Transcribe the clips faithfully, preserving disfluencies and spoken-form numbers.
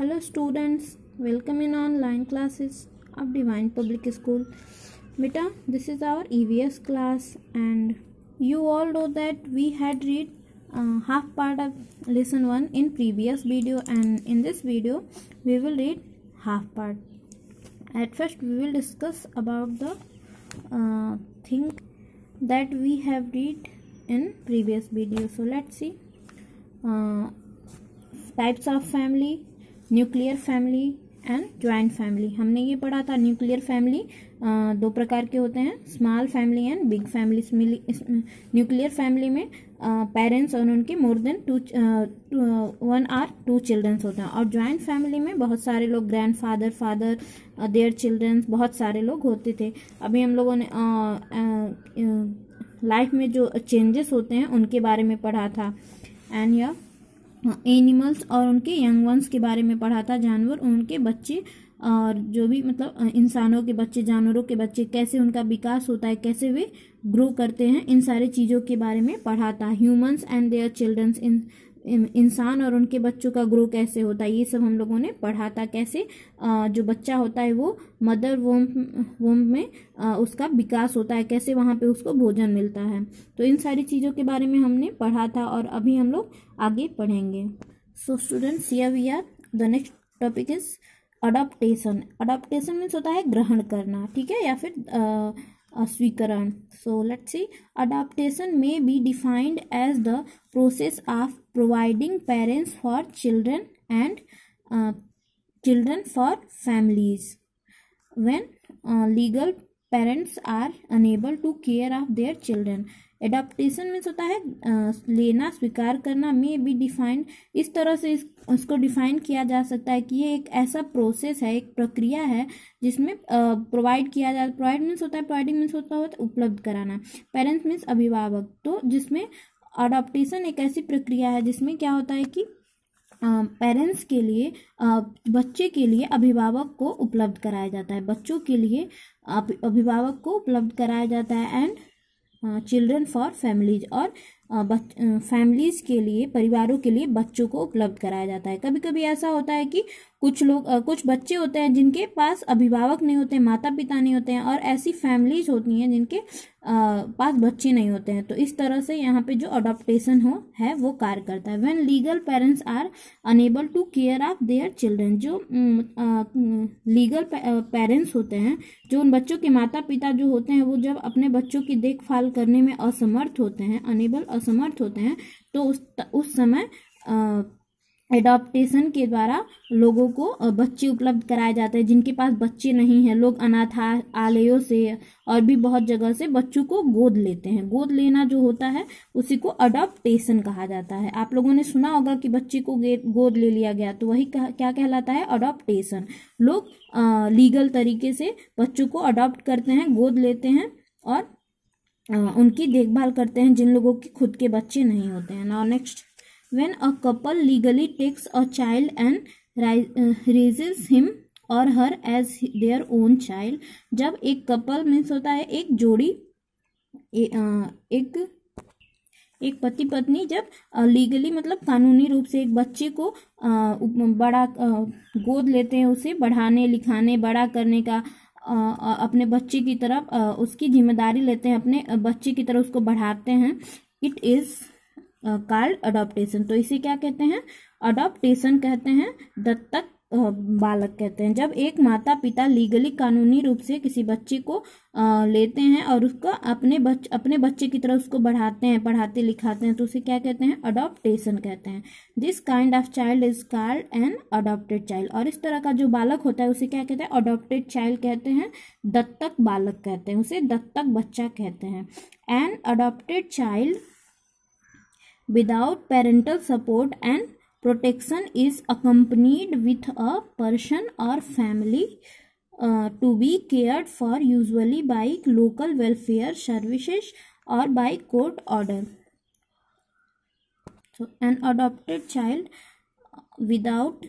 Hello students, welcome in online classes of Divine Public School. Beta, this is our E V S class and you all know that we had read uh, half part of lesson one in previous video, and in this video we will read half part. At first we will discuss about the uh, thing that we have read in previous video. So let's see. Uh, types of family, nuclear family and joint family. हमने ये पढ़ा था. Nuclear family दो प्रकार के होते हैं, small family and big family. Nuclear family में पेरेंट्स और उनके more than two one or two childrens होते हैं, और जॉइंट फैमिली में बहुत सारे लोग, grandfather father their childrens, बहुत सारे लोग होते थे. अभी हम लोगों ने लाइफ में जो चेंजेस होते हैं उनके बारे में पढ़ा था, एंड या एनिमल्स और उनके यंग वंस के बारे में पढ़ा था. जानवर, उनके बच्चे और जो भी मतलब इंसानों के बच्चे, जानवरों के बच्चे, कैसे उनका विकास होता है, कैसे वे ग्रो करते हैं, इन सारी चीज़ों के बारे में पढ़ा था. ह्यूमंस एंड देयर चिल्ड्रंस, इन इंसान और उनके बच्चों का ग्रो कैसे होता है, ये सब हम लोगों ने पढ़ा था. कैसे जो बच्चा होता है वो मदर वोम वोम में उसका विकास होता है, कैसे वहाँ पे उसको भोजन मिलता है. तो इन सारी चीज़ों के बारे में हमने पढ़ा था और अभी हम लोग आगे पढ़ेंगे. So students, here we are. The next topic is adoption. Adoption means होता है ग्रहण करना, ठीक है, या फिर स्वीकरण. So let's see. Adoption may be defined as the process of providing parents for children and children for families when legal parents are unable to care of their children. Adoption means होता है uh, लेना, स्वीकार करना. मे be defined, इस तरह से इस, उसको डिफाइन किया जा सकता है कि ये एक ऐसा प्रोसेस है, एक प्रक्रिया है जिसमें प्रोवाइड uh, किया जा. प्रोवाइड मीन्स होता है, प्रोवाइडिंग मीन्स होता है उपलब्ध कराना. पेरेंट्स मीन्स अभिभावक. तो जिसमें अडॉप्टेशन एक ऐसी प्रक्रिया है जिसमें क्या होता है कि पेरेंट्स uh, के लिए uh, बच्चे के लिए अभिभावक को उपलब्ध कराया जाता है, बच्चों के लिए अभिभावक को उपलब्ध कराया जाता है. एंड चिल्ड्रन फॉर फैमिलीज, और फैमिलीज के लिए, परिवारों के लिए बच्चों को उपलब्ध कराया जाता है. कभी कभी ऐसा होता है कि कुछ लोग, कुछ बच्चे होते हैं जिनके पास अभिभावक नहीं होते, माता पिता नहीं होते हैं, और ऐसी फैमिलीज होती हैं जिनके पास बच्चे नहीं होते हैं. तो इस तरह से यहाँ पे जो अडॉप्टेशन हो है वो कार्य करता है. When legal parents are unable to care of their children, जो लीगल पेरेंट्स होते हैं, जो उन बच्चों के माता पिता जो होते हैं, वो जब अपने बच्चों की देखभाल करने में असमर्थ होते हैं, अनेबल असमर्थ होते हैं, तो उस उस समय एडॉप्टेशन के द्वारा लोगों को बच्चे उपलब्ध कराए जाते हैं. जिनके पास बच्चे नहीं हैं, लोग अनाथालयों से और भी बहुत जगह से बच्चों को गोद लेते हैं. गोद लेना जो होता है उसी को अडॉप्टेशन कहा जाता है. आप लोगों ने सुना होगा कि बच्चे को गोद ले लिया गया, तो वही क्या कहलाता है? अडॉप्टेशन. लोग लीगल तरीके से बच्चों को अडॉप्ट करते हैं, गोद लेते हैं और आ, उनकी देखभाल करते हैं, जिन लोगों के खुद के बच्चे नहीं होते हैं. Now next. When a couple legally takes a child and raises him or her as their own child, जब एक कपल मीन्स होता है एक जोड़ी, ए, एक एक पति पत्नी जब लीगली मतलब कानूनी रूप से एक बच्चे को आ, बड़ा आ, गोद लेते हैं, उसे बढ़ाने, लिखाने, बड़ा करने का, आ, अपने बच्चे की तरफ आ, उसकी जिम्मेदारी लेते हैं, अपने बच्चे की तरफ उसको बढ़ाते हैं. It is called adoption. तो इसे क्या कहते हैं? अडॉप्टेशन कहते हैं. दत्तक बालक कहते हैं. जब एक माता पिता लीगली, कानूनी रूप से किसी बच्चे को आ, लेते हैं और उसका अपने बच अपने बच्चे की तरह उसको बढ़ाते हैं, पढ़ाते लिखाते हैं, तो उसे क्या कहते हैं? अडॉप्टेशन कहते हैं. This kind of child is called an adopted child. और इस तरह का जो बालक होता है उसे क्या कहते हैं? अडॉप्टेड चाइल्ड कहते हैं. दत्तक बालक कहते हैं उसे, दत्तक बच्चा कहते हैं. An adopted child without parental support and protection is accompanied with a person or family uh, to be cared for, usually by local welfare services or by court order. So an adopted child without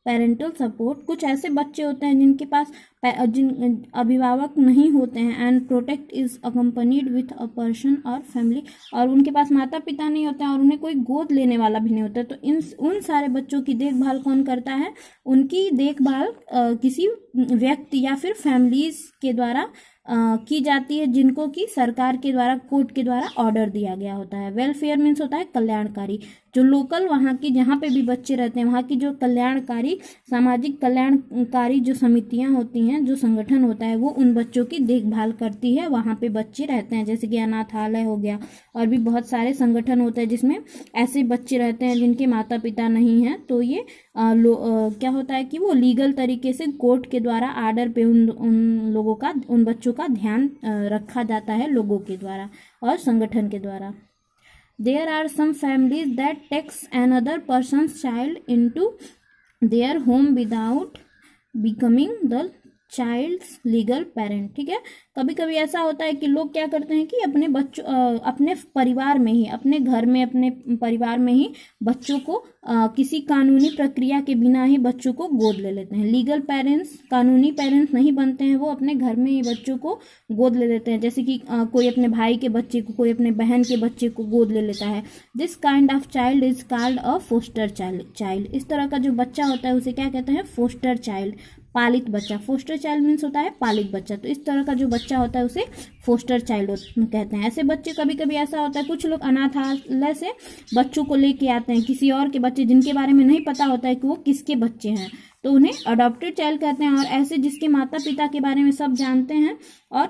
parental support, कुछ ऐसे बच्चे होते हैं जिनके पास जिन अभिभावक नहीं होते हैं, and protect is accompanied with a person और फैमिली, और उनके पास माता पिता नहीं होते हैं और उन्हें कोई गोद लेने वाला भी नहीं होता, तो इन उन सारे बच्चों की देखभाल कौन करता है? उनकी देखभाल किसी व्यक्ति या फिर फैमिलीज के द्वारा Uh, की जाती है, जिनको कि सरकार के द्वारा, कोर्ट के द्वारा ऑर्डर दिया गया होता है। वेलफेयर मीन्स होता है कल्याणकारी, जो लोकल वहाँ की जहाँ पे भी बच्चे रहते हैं वहाँ की जो कल्याणकारी, सामाजिक कल्याणकारी जो समितियाँ होती हैं, जो संगठन होता है, वो उन बच्चों की देखभाल करती है, वहाँ पे बच्चे रहते हैं, जैसे कि अनाथालय हो गया, और भी बहुत सारे संगठन होते हैं जिसमें ऐसे बच्चे रहते हैं जिनके माता पिता नहीं हैं, तो ये आ, लो, आ, क्या होता है कि वो लीगल तरीके से कोर्ट के द्वारा आर्डर पे उन उन लोगों का, उन बच्चों का ध्यान रखा जाता है लोगों के द्वारा और संगठन के द्वारा। There are some families that takes another persons child into their home without becoming the child's legal parent, ठीक है। कभी कभी ऐसा होता है कि लोग क्या करते हैं कि अपने बच्चों अपने परिवार में ही, अपने घर में, अपने परिवार में ही बच्चों को आ, किसी कानूनी प्रक्रिया के बिना ही बच्चों को गोद ले लेते हैं। लीगल पेरेंट्स कानूनी पेरेंट्स नहीं बनते हैं, वो अपने घर में ही बच्चों को गोद ले लेते हैं, जैसे कि आ, कोई अपने भाई के बच्चे को, कोई अपने बहन के बच्चे को गोद ले लेता है। This kind of child is called a foster child child इस तरह का जो बच्चा होता है उसे क्या कहते हैं? फोस्टर चाइल्ड, पालित बच्चा। फोस्टर चाइल्ड मीन्स होता है पालित बच्चा, तो इस तरह का जो बच्चा होता है उसे फोस्टर चाइल्ड कहते हैं। ऐसे बच्चे, कभी कभी ऐसा होता है कुछ लोग अनाथालय से बच्चों को लेके आते हैं, किसी और के बच्चे जिनके बारे में नहीं पता होता है कि वो किसके बच्चे हैं, तो उन्हें अडॉप्टेड चाइल्ड कहते हैं। और ऐसे जिसके माता पिता के बारे में सब जानते हैं और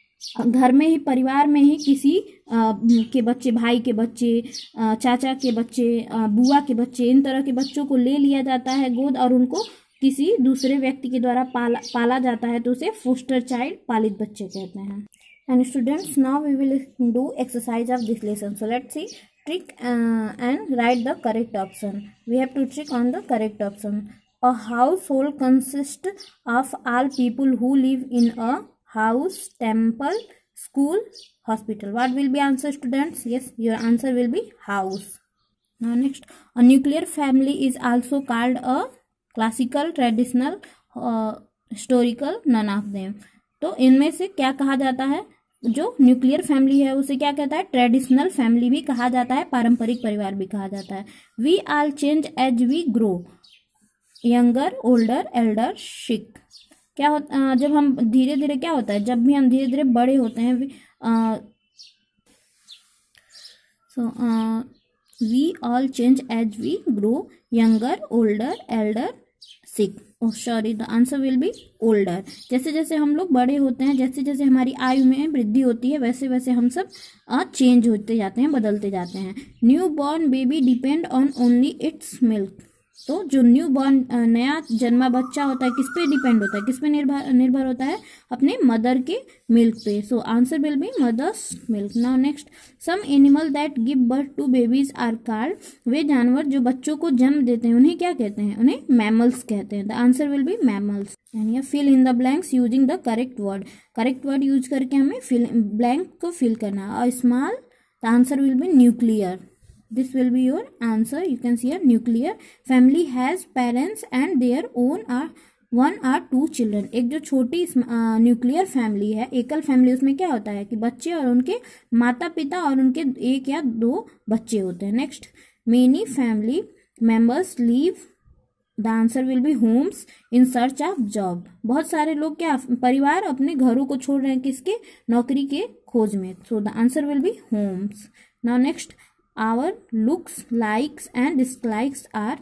घर में ही, परिवार में ही किसी आ, के बच्चे, भाई के बच्चे, आ, चाचा के बच्चे, आ, बुआ के बच्चे, इन तरह के बच्चों को ले लिया जाता है गोद और उनको किसी दूसरे व्यक्ति के द्वारा पाला पाला जाता है, तो उसे फोस्टर चाइल्ड, पालित बच्चे कहते हैं। And students, now we will do exercise of this lesson. So let's see trick uh, and write the correct option. We have to trick on the correct option. A household consists of all people who live in a house, temple, school, hospital. What will be answer, students? Yes, your answer will be house. Now next, a nuclear family is also called a classical, traditional, uh, historical, none of them. तो इनमें से क्या कहा जाता है? जो nuclear family है उसे क्या कहता है? ट्रेडिशनल फैमिली भी कहा जाता है, पारंपरिक परिवार भी कहा जाता है। We all change as we grow, younger, older, elder, sick. क्या होता, जब हम धीरे धीरे, क्या होता है जब भी हम धीरे धीरे बड़े होते हैं, so we all change as we grow, younger, older, elder, sick. Oh sorry, the answer will be older. जैसे जैसे हम लोग बड़े होते हैं, जैसे जैसे हमारी आयु में वृद्धि होती है, वैसे वैसे हम सब चेंज होते जाते हैं, बदलते जाते हैं। New born baby depend on only its milk. तो जो न्यू बॉर्न, नया जन्मा बच्चा होता है, किस पे डिपेंड होता है, किस पे निर्भर निर्भर होता है? अपने मदर के मिल्क पे। So answer will be mother's milk. Now next, some animal that give birth to babies are called, वे जानवर जो बच्चों को जन्म देते हैं उन्हें क्या कहते हैं? उन्हें मैमल्स कहते हैं। The answer will be mammals. And ये fill in the blanks using the correct word. Correct word use करके हमें फिल ब्लैंक को फिल करना है। Small, the answer will be nuclear. This will be your answer. You can see here, nuclear family has parents and their own are one or two children. एक जो छोटी nuclear family है, एकल family, उसमें क्या होता है कि बच्चे और उनके माता पिता और उनके एक या दो बच्चे होते हैं। Next, many family members leave, the answer will be homes in search of job. बहुत सारे लोग, क्या परिवार अपने घरों को छोड़ रहे हैं, किसके? नौकरी के खोज में। So the answer will be homes. Now next, our looks, likes and dislikes are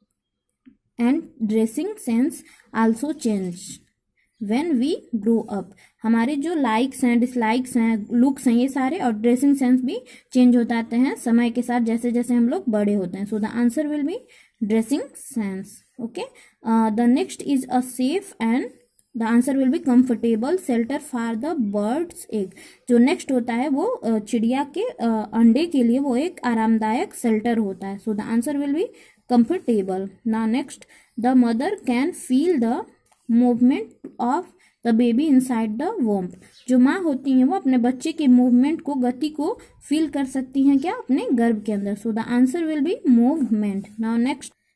and dressing sense also change when we grow up. हमारे जो लाइक्स हैं, डिसलाइक्स हैं, लुक्स हैं, ये सारे, और ड्रेसिंग सेंस भी चेंज हो जाते हैं समय के साथ, जैसे जैसे हम लोग बड़े होते हैं। So the answer will be dressing sense. Okay, the next is a safe and the answer will be comfortable shelter for the bird's egg. जो नेक्स्ट होता है वो चिड़िया के अंडे के लिए वो एक आरामदायक शेल्टर होता है। So the answer will be comfortable. Now next, the mother can feel the movement of the baby inside the womb. जो माँ होती हैं वो अपने बच्चे के मूवमेंट को, गति को फील कर सकती हैं, क्या? अपने गर्भ के अंदर। So the answer will be movement. Now next,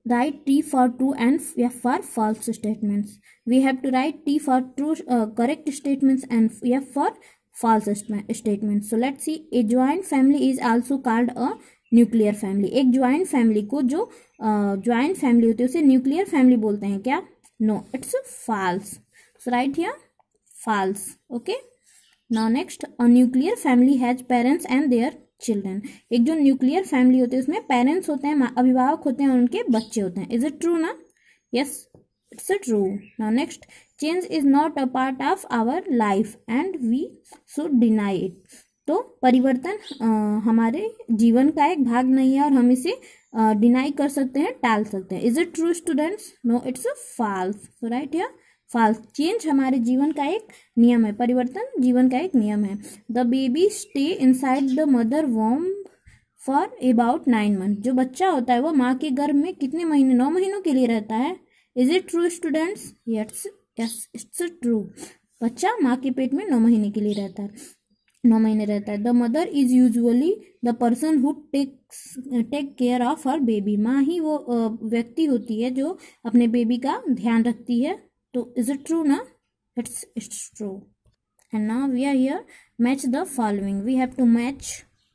write T for true and F for false statements. We have to write T for true uh, correct statements and F for false statements. So let's see. A joint family is also called a nuclear family. एक joint family को जो joint uh, family होती है उसे nuclear family बोलते हैं क्या? No, it's false. So write here false. Okay. Now next, a nuclear family has parents and their children. एक जो न्यूक्लियर फैमिली होती है उसमें पेरेंट्स होते हैं, अभिभावक होते हैं और उनके बच्चे होते हैं. इज इट ट्रू ना? Yes, it's true. Now next, change is not a part of our life and we should deny it. तो परिवर्तन आ, हमारे जीवन का एक भाग नहीं है और हम इसे डिनाई कर सकते हैं, टाल सकते हैं. Is it true students? No, it's a false. So write here false. Change हमारे जीवन का एक नियम है, परिवर्तन जीवन का एक नियम है. The baby stay inside the mother warm for about nine month. जो बच्चा होता है वो माँ के गर्भ में कितने महीने? नौ महीनों के लिए रहता है. Is it true students? Yes, yes, it's true. बच्चा माँ के पेट में नौ महीने के लिए रहता है, नौ महीने रहता है. The mother is usually the person who takes take care of her baby. माँ ही वो व्यक्ति होती है जो अपने बेबी का ध्यान रखती है. तो इज इट ट्रू ना? It's it's true. And now we are here. Match the following. We have to match.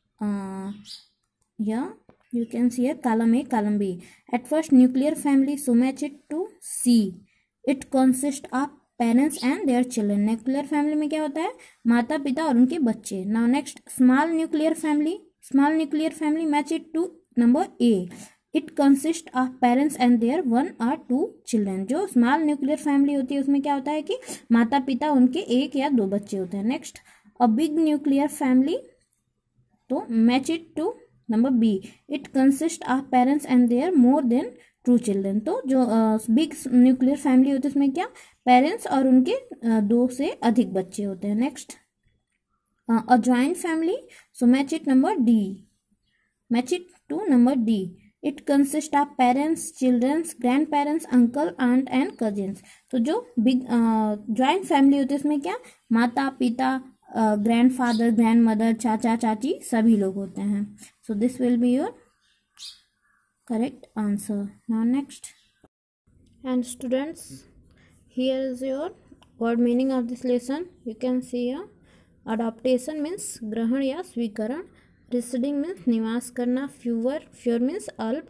या you can see here column A, column B. At first, nuclear family, so match it to C. It consists of parents and their children. Nuclear family में क्या होता है? माता पिता और उनके बच्चे. Now next, small nuclear family. Small nuclear family match it to number A. It consist of parents and their one or two children. जो स्मॉल न्यूक्लियर फैमिली होती है उसमें क्या होता है कि माता पिता उनके एक या दो बच्चे होते हैं. Next, a big nuclear family, तो match it to number B. It consist of parents and their more than two children. तो जो बिग न्यूक्लियर फैमिली होती है उसमें क्या? पेरेंट्स और उनके uh, दो से अधिक बच्चे होते हैं. Next, a joint family, so match it number D. Match it to number D. It consist of parents, childrens, grandparents, uncle, aunt and cousins. तो जो बिग जॉइंट फैमिली होती है उसमें क्या? माता पिता, ग्रैंड फादर, ग्रैंड मदर, चाचा चाची सभी लोग होते हैं. So this will be your correct answer. Now next, and students, here is your word meaning of this lesson. You can see here, adaptation means ग्रहण या स्वीकरण. residing means निवास करना. fewer fewer means अल्प.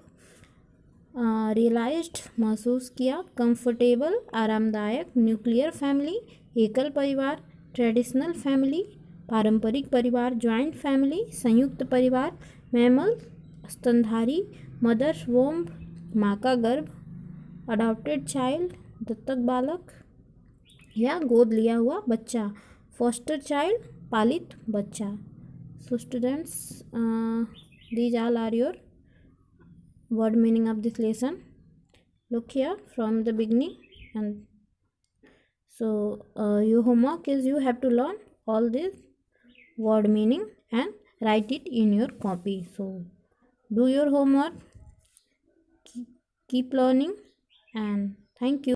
realized महसूस किया. comfortable आरामदायक. nuclear family एकल परिवार. traditional family पारंपरिक परिवार. joint family संयुक्त परिवार. mammal स्तनधारी. मदर्स वोम्ब माँ का गर्भ. अडॉप्टेड चाइल्ड दत्तक बालक या गोद लिया हुआ बच्चा. फॉस्टर चाइल्ड पालित बच्चा. So students, these all are your word meaning of this lesson. Look here from the beginning. And so your homework is you have to learn all this word meaning and write it in your copy. So do your homework, keep learning, and thank you.